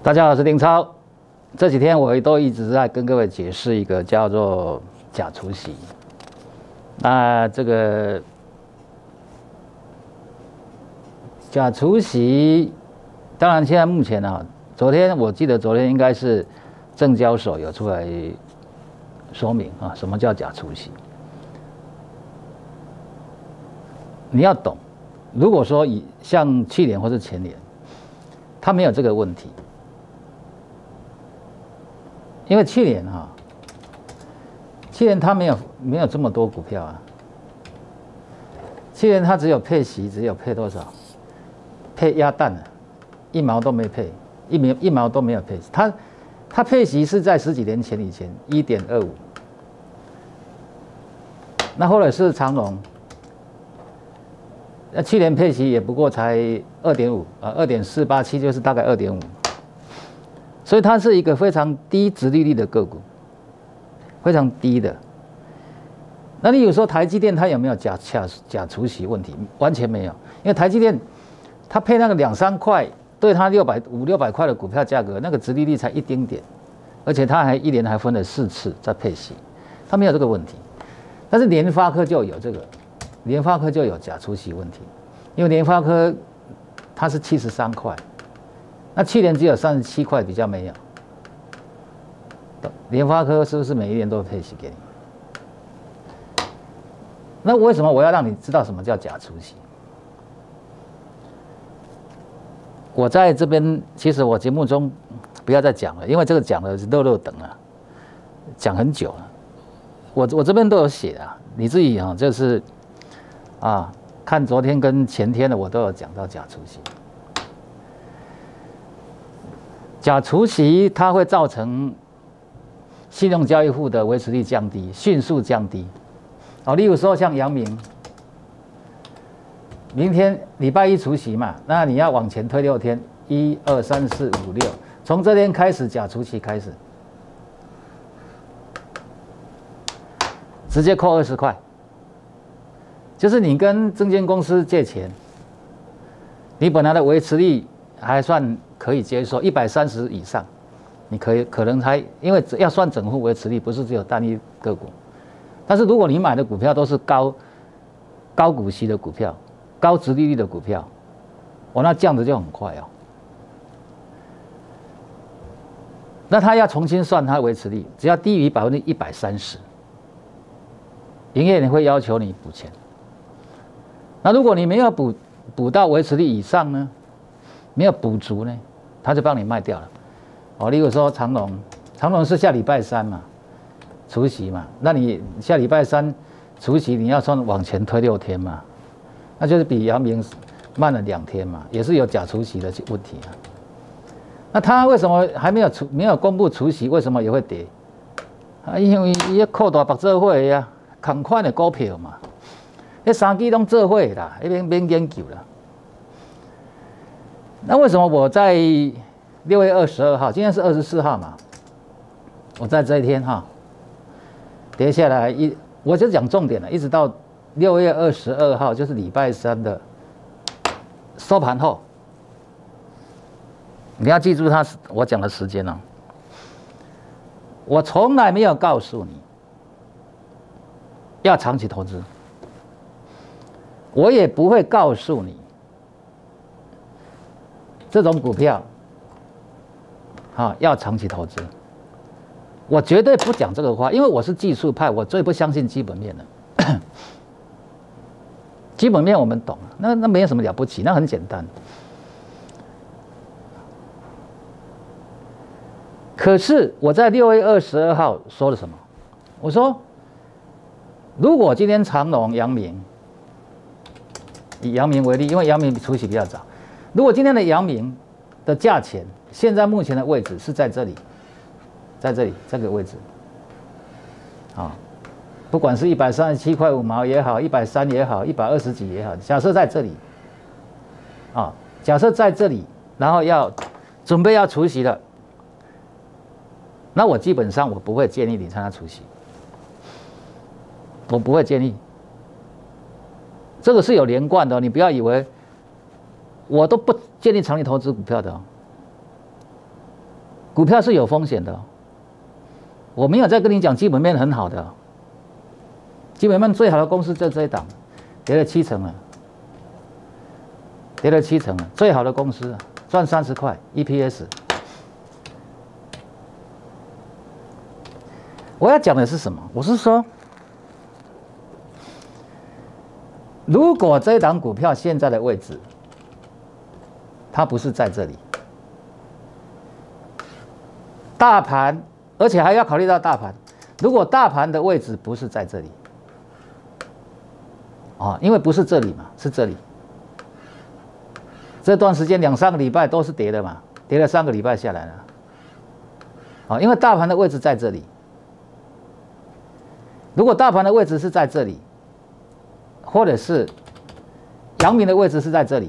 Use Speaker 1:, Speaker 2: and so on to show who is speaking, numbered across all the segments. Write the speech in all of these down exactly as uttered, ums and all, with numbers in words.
Speaker 1: 大家好，我是丁超。这几天我都一直在跟各位解释一个叫做假除息。那这个假除息，当然现在目前啊，昨天我记得昨天应该是证交所有出来说明啊，什么叫假除息。你要懂，如果说以像去年或是前年，它没有这个问题。因为去年哈，去年它没有没有这么多股票啊。去年它只有配息，只有配多少？配鸭蛋的，一毛都没配，一毛一毛都没有配。它它配息是在十几年前以前一点二五，那后来是长荣，那去年配息也不过才二点五啊，二点四八七就是大概二点五。所以它是一个非常低殖利率的个股，非常低的。那你有时候台积电它有没有假假假除息问题？完全没有，因为台积电它配那个两三块，对它六百五六百块的股票价格，那个殖利率才一丁点，而且它还一年还分了四次在配息，它没有这个问题。但是联发科就有这个，联发科就有假除息问题，因为联发科它是七十三块。那去年只有三十七块，比较没有。联发科是不是每一年都配息给你？那为什么我要让你知道什么叫假除息？我在这边，其实我节目中不要再讲了，因为这个讲了漏漏等了，讲很久了。我我这边都有写啊，你自己啊，就是啊，看昨天跟前天的我都有讲到假除息。假除息它会造成信用交易户的维持率降低，迅速降低。哦，例如说像阳明，明天礼拜一除息嘛，那你要往前推六天，一二三四五六，从这天开始假除息开始，直接扣二十块，就是你跟证券公司借钱，你本来的维持率还算可以接受，一百三十以上，你可以可能才，因为要算整户维持率，不是只有单一个股。但是如果你买的股票都是高高股息的股票、高殖利率的股票，哦，那降的就很快哦。那他要重新算它维持率，只要低于百分之一百三十，营业员会要求你补钱。那如果你没有补补到维持率以上呢？没有补足呢，他就帮你卖掉了。哦，例如说长荣，长荣是下礼拜三嘛，除息嘛，那你下礼拜三除息，你要算往前推六天嘛，那就是比阳明慢了两天嘛，也是有假除息的问题啊。那他为什么还没有除没有公布除息，为什么也会跌？啊，因为伊扩大白做伙呀，同款的股票嘛，那三支拢做伙啦，那边免研究啦。那为什么我在六月二十二号，今天是二十四号嘛？我在这一天哈，跌下来一，我就讲重点了，一直到六月二十二号，就是礼拜三的收盘后，你要记住他我讲的时间哦。我从来没有告诉你要长期投资，我也不会告诉你。这种股票，啊，要长期投资，我绝对不讲这个话，因为我是技术派，我最不相信基本面的。基本面我们懂，那那没有什么了不起，那很简单。可是我在六月二十二号说了什么？我说，如果今天长荣、阳明，以阳明为例，因为阳明除息比较早。如果今天的阳明的价钱，现在目前的位置是在这里，在这里这个位置，啊，不管是一百三十七块五毛也好，一百三也好，一百二十几也好，假设在这里，啊，假设在这里，然后要准备要除息了，那我基本上我不会建议你参加除息，我不会建议，这个是有连贯的，你不要以为。我都不建议长期投资股票的、哦， 股票是有风险的、哦，我没有在跟你讲基本面很好的、哦，基本面最好的公司就这一档，跌了七成了，跌了七成了，最好的公司赚三十块 E P S。我要讲的是什么？我是说，如果这一档股票现在的位置，它不是在这里，大盘，而且还要考虑到大盘。如果大盘的位置不是在这里，啊，因为不是这里嘛，是这里。这段时间两三个礼拜都是跌的嘛，跌了三个礼拜下来了，啊，因为大盘的位置在这里。如果大盘的位置是在这里，或者是阳明的位置是在这里，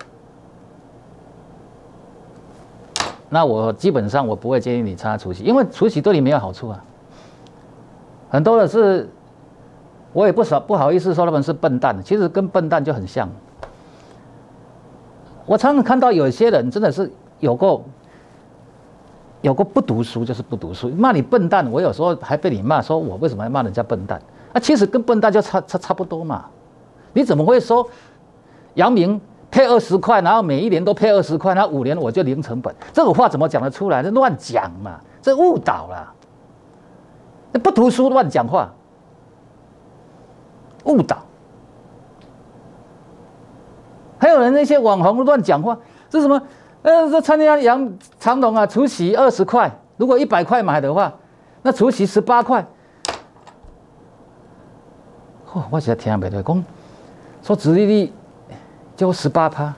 Speaker 1: 那我基本上我不会建议你参加除息，因为除息对你没有好处啊。很多的是，我也不少不好意思说他们是笨蛋，其实跟笨蛋就很像。我常常看到有些人真的是有够。有个不读书就是不读书，骂你笨蛋，我有时候还被你骂，说我为什么要骂人家笨蛋？啊，其实跟笨蛋就差差差不多嘛。你怎么会说阳明配二十块，然后每一年都配二十块，然后五年我就零成本？这种话怎么讲得出来？这乱讲嘛，这误导了。那不读书乱讲话，误导。还有人那些网红乱讲话，这什么？呃，这参加阳长荣啊，除息二十块，如果一百块买的话，那除息十八块。哦，我现在听不对，讲说殖利率就十八趴，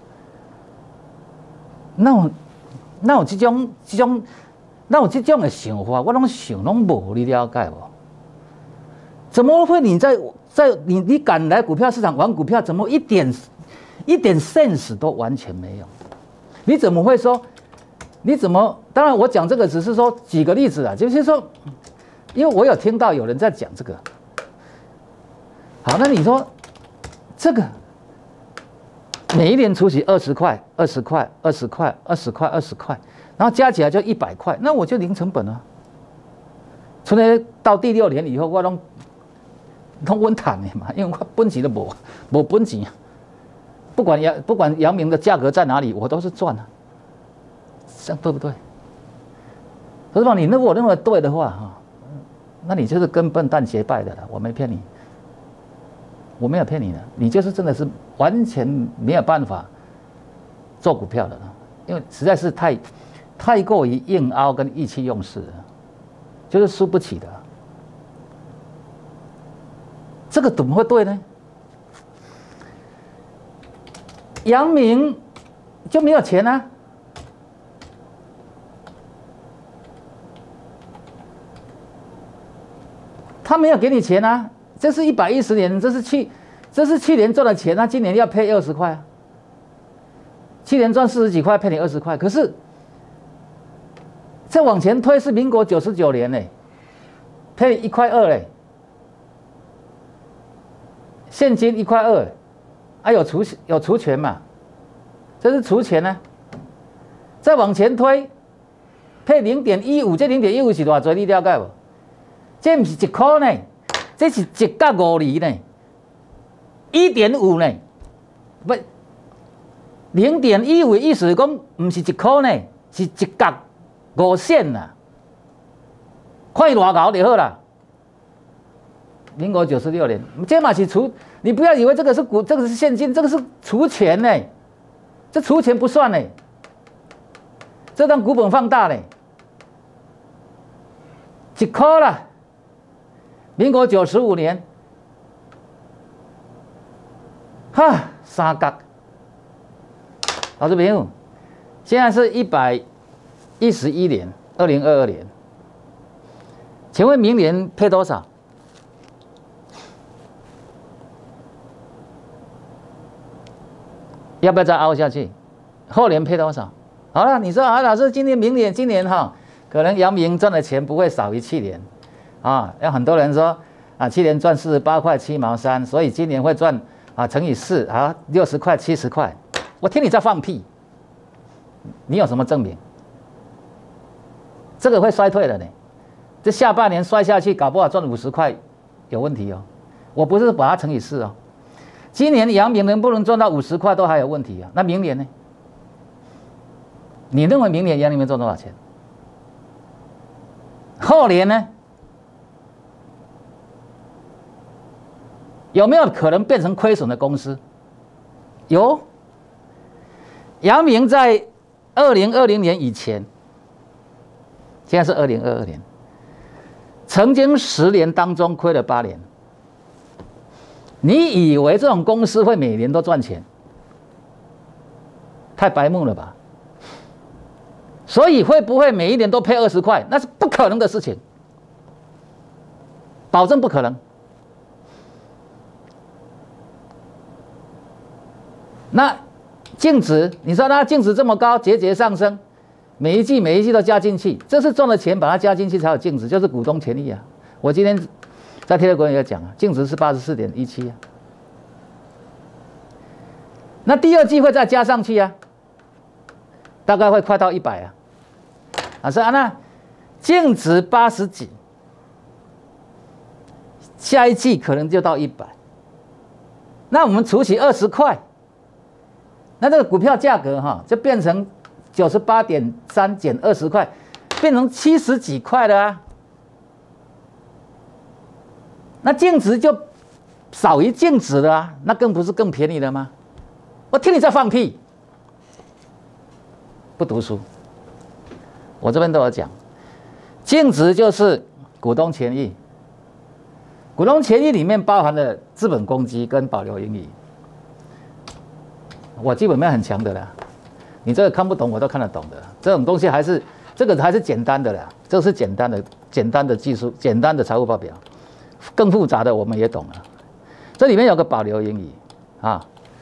Speaker 1: 那我那有这种这种，那有这种的想法，我拢想拢无，你了解不？怎么会你在在你你敢来股票市场玩股票，怎么一点一点 sense 都完全没有？你怎么会说？你怎么？当然，我讲这个只是说举个例子啊，就是说，因为我有听到有人在讲这个。好，那你说这个每一年除息二十块、二十块、二十块、二十块、二十块，然后加起来就一百块，那我就零成本啊。从来到第六年以后，我拢拢稳赚的嘛，因为我本钱都无，无本钱。不管阳不管阳明的价格在哪里，我都是赚啊，这样对不对？可是吧，你如果认为对的话哈，那你就是跟笨蛋结拜的了。我没骗你，我没有骗你的，你就是真的是完全没有办法做股票的了，因为实在是太太过于硬凹跟意气用事了，就是输不起的。这个怎么会对呢？阳明就没有钱啊，他没有给你钱啊，这是一百一十年，这是去，这是去年赚的钱啊，今年要配二十块啊，去年赚四十几块，配你二十块，可是再往前推是民国九十九年呢，配一块二嘞，现金一块二。还、啊、有除有除权嘛？这是除权呢、啊。再往前推，配零点一五，这零点一五是多少？你了解不？这不是一块呢，这是一角五厘呢，一点五呢，不，零点一五意思是讲不是一块呢，是一角五线呐。看伊偌高就好啦。民国九十六年，这嘛是除。你不要以为这个是股，这个是现金，这个是除权呢，这除权不算呢，这当股本放大呢，一块啦。民国九十五年，哈，三角。老师朋友，现在是一百一十一年，二零二二年，请问明年配多少？要不要再凹下去？后年配多少？好了，你说啊，老师，今年、明年、今年哈，可能阳明赚的钱不会少于去年啊。有很多人说啊，去年赚四十八块七毛三，所以今年会赚啊乘以四啊六十块七十块。我听你在放屁，你有什么证明？ 这个会衰退的呢。这下半年衰下去，搞不好赚五十块有问题哦。我不是把它乘以四哦。今年阳明能不能赚到五十块都还有问题啊？那明年呢？你认为明年阳明能赚多少钱？后年呢？有没有可能变成亏损的公司？有。阳明在二零二零年以前，现在是二零二二年，曾经十年当中亏了八年。你以为这种公司会每年都赚钱？太白目了吧！所以会不会每一年都配二十块？那是不可能的事情，保证不可能。那净值，你说它净值这么高，节节上升，每一季每一季都加进去，这是赚了钱把它加进去才有净值，就是股东权益啊。我今天在贴文也讲啊，净值是八十四点一七啊。那第二季会再加上去啊，大概会快到一百啊。啊是啊，那净值八十几，下一季可能就到一百。那我们除起二十块。那这个股票价格哈，就变成九十八点三减二十块，变成七十几块了啊。那净值就少于净值了啊，那更不是更便宜了吗？我听你在放屁，不读书。我这边都有讲，净值就是股东权益，股东权益里面包含了资本公积跟保留盈余。我基本面很强的啦，你这个看不懂我都看得懂的。这种东西还是这个还是简单的啦，这是简单的简单的技术，简单的财务报表，更复杂的我们也懂了。这里面有个保留盈余啊，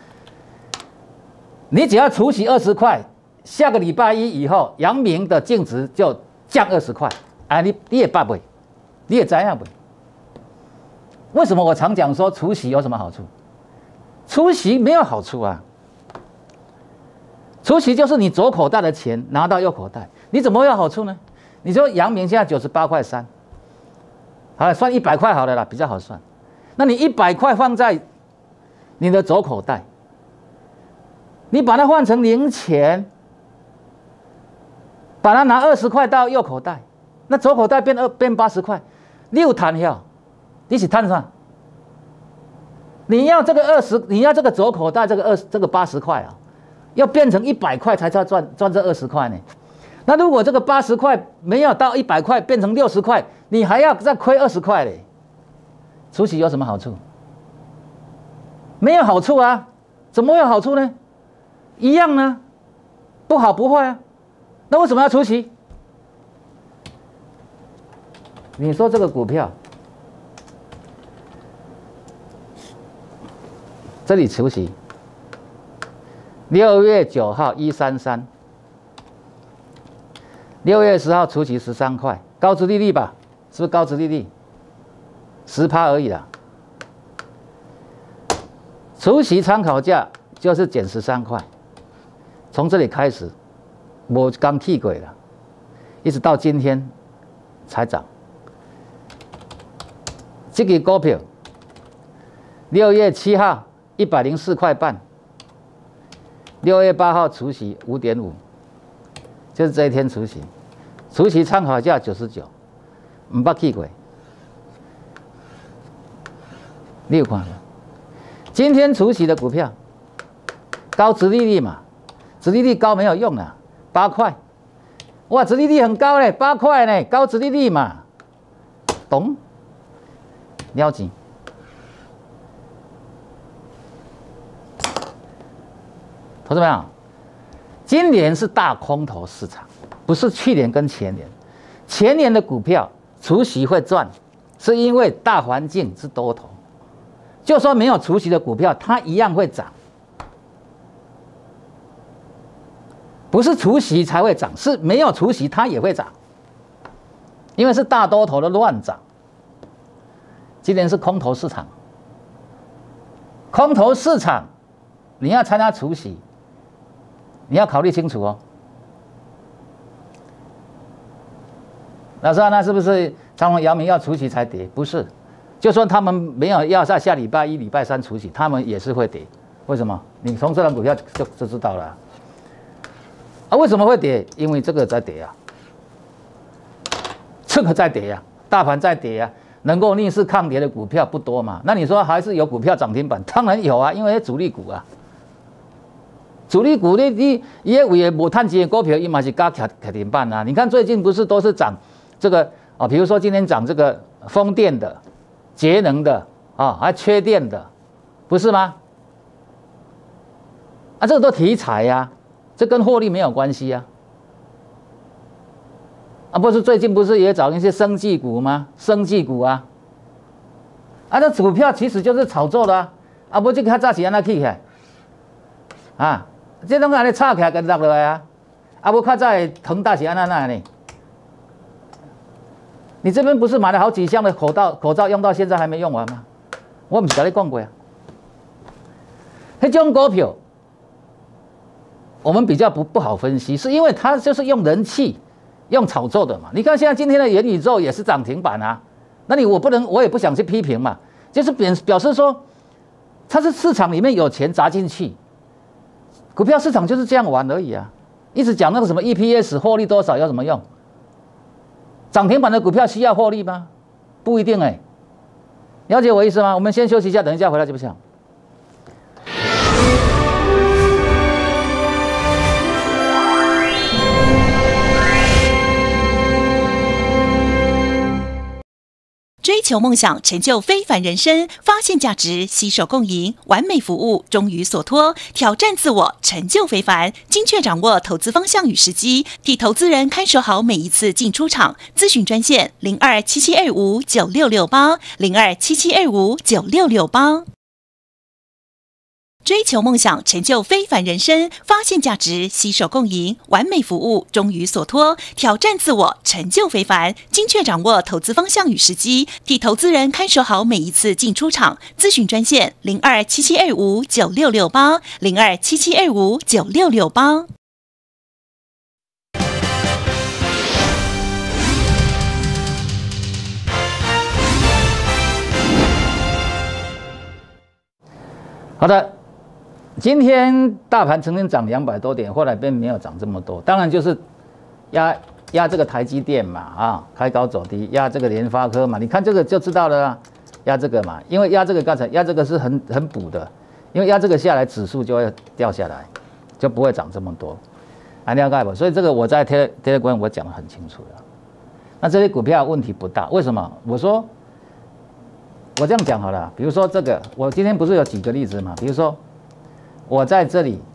Speaker 1: 你只要除息二十块，下个礼拜一以后，阳明的净值就降二十块，啊，你你也办不，你也这样不？为什么我常讲说除息有什么好处？除息没有好处啊。除息就是你左口袋的钱拿到右口袋，你怎么会有好处呢？你说阳明现在九十八块三，好了，算一百块好了啦，比较好算。那你一百块放在你的左口袋，你把它换成零钱，把它拿二十块到右口袋，那左口袋变二变八十块，你有赚呀？你是赚啥？你要这个二十，你要这个左口袋这个二这个八十块啊。要变成一百块才赚赚赚这二十块呢，那如果这个八十块没有到一百块，变成六十块，你还要再亏二十块嘞。除息有什么好处？没有好处啊，怎么会有好处呢？一样呢，不好不坏啊。那为什么要除息？你说这个股票，这里除息。六月九号一三三，六月十号除息十三块，高殖利率吧？是不是高殖利率？十趴而已啦。除息参考价就是减十三块，从这里开始，我刚替鬼了，一直到今天才涨。这个股票，六月七号一百零四块半。六月八号除息五点五，就是这一天除息，除息参考价九十九，唔捌去过。你有看了？今天除息的股票，高殖利率嘛，殖利率高没有用啊，八块，哇，殖利率很高嘞，八块呢，高殖利率嘛，懂？了解。同志们啊，今年是大空头市场，不是去年跟前年。前年的股票除息会赚，是因为大环境是多头。就说没有除息的股票，它一样会涨，不是除息才会涨，是没有除息它也会涨，因为是大多头的乱涨。今年是空头市场，空头市场你要参加除息。你要考虑清楚哦。 老师啊，那是不是长荣、阳明要除息才跌？不是，就算他们没有要在下礼拜一、礼拜三除息，他们也是会跌。为什么？你从这张股票就就知道了啊。啊，为什么会跌？因为这个在跌啊，这个在跌啊，大盘在跌啊，能够逆势抗跌的股票不多嘛？那你说还是有股票涨停板？当然有啊，因为主力股啊。主力股你你也为无探钱的股票，伊嘛是加卡卡停板啊。你看最近不是都是涨这个啊？比如说今天涨这个风电的、节能的啊，还缺电的，不是吗？啊，这个都题材呀、啊，这跟获利没有关系啊。啊，不是最近不是也找一些生技股吗？生技股啊，啊，这股票其实就是炒作的啊。啊，不就较早是安那起起来啊？这种安尼炒起来跟落落来啊，啊不较早腾大是安那那呢？你这边不是买了好几箱的口罩，口罩用到现在还没用完吗？我不是跟你讲过啊。那种股票，我们比较不不好分析，是因为它就是用人气、用炒作的嘛。你看现在今天的元宇宙也是涨停板啊，那你我不能，我也不想去批评嘛，就是表表示说，它是市场里面有钱砸进去。股票市场就是这样玩而已啊！一直讲那个什么 E P S 获利多少有什么用？涨停板的股票需要获利吗？不一定哎、欸。了解我意思吗？我们先休息一下，等一下回来就不讲。
Speaker 2: 追求梦想，成就非凡人生，发现价值，携手共赢，完美服务，忠于所托，挑战自我，成就非凡，精确掌握投资方向与时机，替投资人看守好每一次进出场。咨询专线零二七七二五九六六八零二七七二五九六六八。追求梦想，成就非凡人生，发现价值，携手共赢，完美服务，忠于所托，挑战自我，成就非凡，精确掌握投资方向与时机，替投资人看守好每一次进出场。咨询专线零二七七二五九六六八零二七七二五九六六八。
Speaker 1: 好的。今天大盘曾经涨两百多点，后来并没有涨这么多，当然就是压压这个台积电嘛，啊，开高走低，压这个联发科嘛，你看这个就知道了啦，压这个嘛，因为压这个刚才压这个是很很补的，因为压这个下来，指数就会掉下来，就不会涨这么多，啊，了解不？所以这个我在 Telegram 我讲得很清楚了。那这些股票问题不大，为什么？我说我这样讲好了，比如说这个，我今天不是有几个例子嘛，比如说。我在这里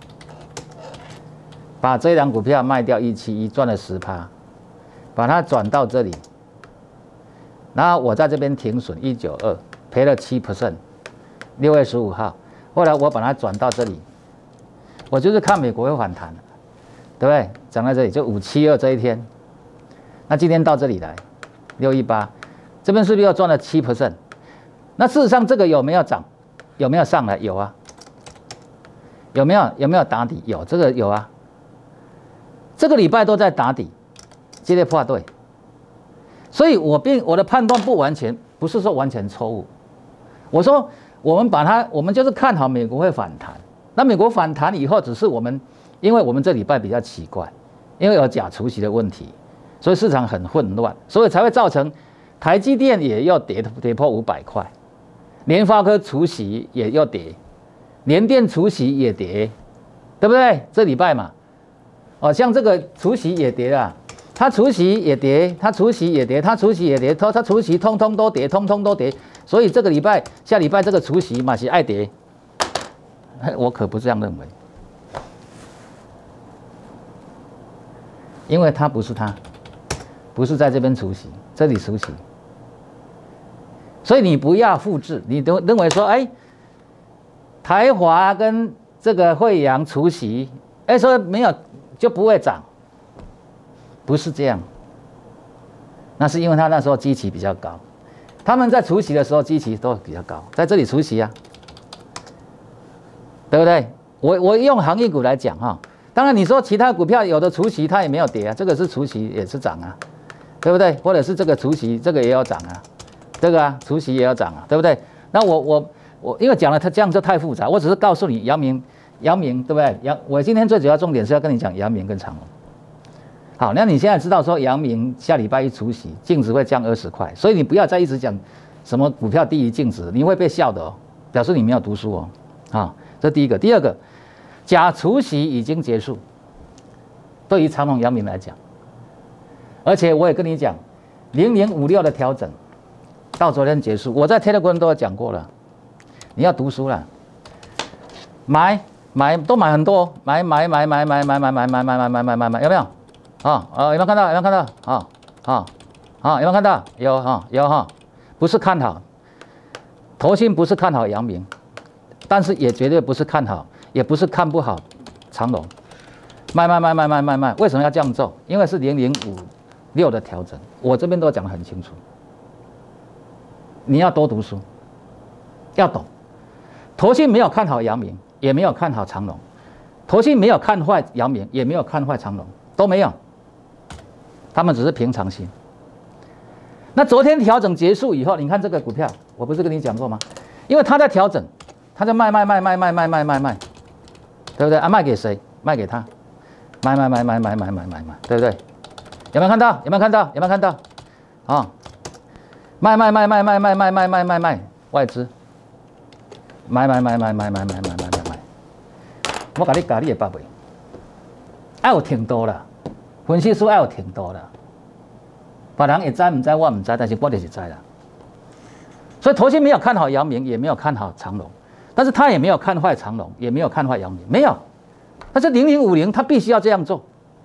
Speaker 1: 把这档股票卖掉一七一，赚了十趴，把它转到这里，然后我在这边停损一九二，赔了七 percent。六月十五号，后来我把它转到这里，我就是看美国会反弹，对不对？涨在这里就五七二这一天，那今天到这里来六一八，这边是不是又赚了七 percent？ 那事实上这个有没有涨？有没有上来？有啊。有没有有没有打底？有，这个有啊。这个礼拜都在打底，接着破对。所以我并我的判断不完全，不是说完全错误。我说我们把它，我们就是看好美国会反弹。那美国反弹以后，只是我们，因为我们这礼拜比较奇怪，因为有假除息的问题，所以市场很混乱，所以才会造成台积电也要跌跌破五百块，联发科除息也要跌。联电除息也跌，对不对？这礼拜嘛，哦，像这个除息也跌了，它除息也跌，它除息也跌，它除息也跌，它它除息通通都跌，通通都跌。所以这个礼拜、下礼拜这个除息嘛是爱跌，我可不这样认为，因为它不是它，不是在这边除息，这里除息，所以你不要复制，你都认为说，哎。台华跟这个惠阳除息，哎，说没有就不会涨，不是这样。那是因为他那时候基期比较高，他们在除息的时候基期都比较高，在这里除息啊，对不对？我我用行业股来讲哈，当然你说其他股票有的除息它也没有跌啊，这个是除息也是涨啊， 对不对？或者是这个除息，这个也要涨啊，这个啊除息也要涨啊，对不对？那我我我因为讲了它这样就太复杂，我只是告诉你阳明阳明对不对？阳我今天最主要重点是要跟你讲阳明跟长荣。好，那你现在知道说阳明下礼拜一除息，净值会降二十块，所以你不要再一直讲什么股票低于净值，你会被笑的哦，表示你没有读书哦。啊，这第一个，第二个，假除息已经结束，对于长荣、阳明来讲，而且我也跟你讲，零零五六的调整到昨天结束，我在 Telegram 都有讲过了，你要读书了，买买都买很多，买买买买买买买买买买买买买买买，有没有？啊啊，有没有看到？有没有看到？啊啊啊，有没有看到？有哈有哈，不是看好，投信不是看好阳明。但是也绝对不是看好，也不是看不好长荣，卖卖卖卖卖卖卖，为什么要这样做？因为是零零五六的调整，我这边都讲得很清楚。你要多读书，要懂。投信没有看好阳明，也没有看好长荣，投信没有看坏阳明，也没有看坏长荣，都没有，他们只是平常心。那昨天调整结束以后，你看这个股票，我不是跟你讲过吗？因为它在调整。他在卖卖卖卖卖卖卖卖卖，对不对啊？卖给谁？卖给他，卖卖卖卖卖卖卖卖卖，对不对？有没有看到？有没有看到？有没有看到？啊，卖卖卖卖卖卖卖卖卖卖卖，外资，买买买买买买买买买买买，我甲你教你会捌袂？要有程度啦，分析师要有程度啦，别人会知唔知我唔知，但是我就是知啦。所以投信没有看好阳明，也没有看好长荣。但是他也没有看坏长荣，也没有看坏阳明，没有。但是零零五零他必须要这样做。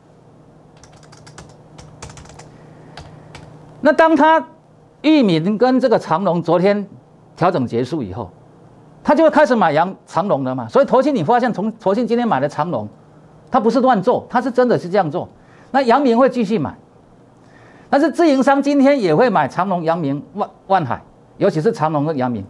Speaker 1: 那当他裕民跟这个长荣昨天调整结束以后，他就会开始买阳长荣了嘛。所以投信你发现从投信今天买的长荣，他不是乱做，他是真的是这样做。那阳明会继续买，但是自营商今天也会买长荣、阳明、万万海，尤其是长荣跟阳明。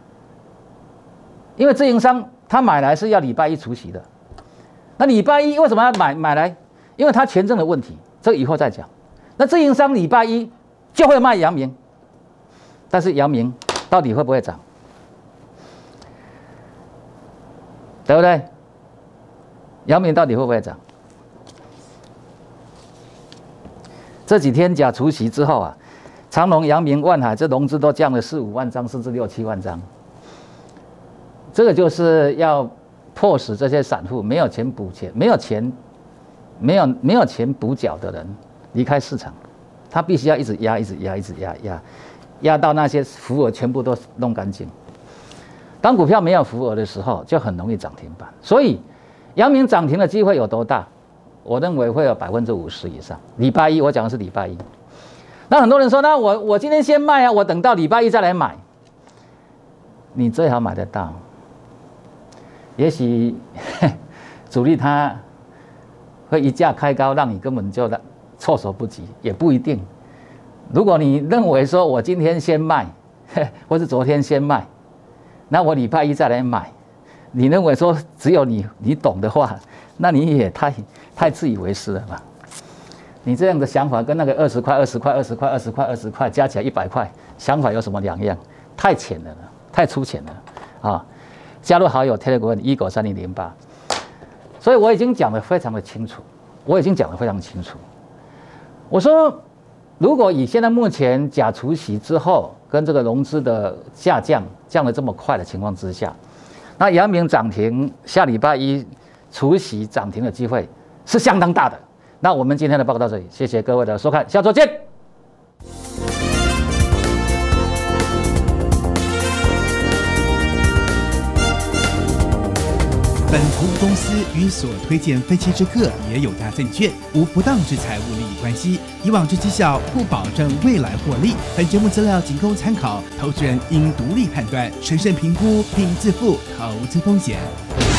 Speaker 1: 因为自营商他买来是要礼拜一除息的，那礼拜一为什么要买买来？因为他权证的问题，这个以后再讲。那自营商礼拜一就会卖阳明，但是阳明到底会不会涨？对不对？阳明到底会不会涨？这几天假除息之后啊，长荣、阳明、万海这融资都降了四五万张，甚至六七万张。这个就是要迫使这些散户没有钱补钱、没有钱、没有没有钱补缴的人离开市场，他必须要一直压、一直压、一直压、压，压到那些浮额全部都弄干净。当股票没有浮额的时候，就很容易涨停板。所以，阳明涨停的机会有多大？我认为会有百分之五十以上。礼拜一，我讲的是礼拜一。那很多人说，那我我今天先卖啊，我等到礼拜一再来买。你最好买得到。也许主力他会一价开高，让你根本就措手不及，也不一定。如果你认为说我今天先卖，或是昨天先卖，那我礼拜一再来买，你认为说只有你你懂的话，那你也太太自以为是了吧？你这样的想法跟那个二十块、二十块、二十块、二十块、二十块加起来一百块，想法有什么两样？太浅了，太粗浅了啊！加入好友 Telegram 一九三零零八，所以我已经讲得非常的清楚，我已经讲得非常清楚。我说，如果以现在目前假除息之后跟这个融资的下降降得这么快的情况之下，那阳明涨停下礼拜一除息涨停的机会是相当大的。那我们今天的报告到这里，谢谢各位的收看，下周见。
Speaker 3: 本服务公司与所推荐分期之客也有大证券，无不当之财务利益关系。以往之绩效不保证未来获利。本节目资料仅供参考，投资人应独立判断、审慎评估并自负投资风险。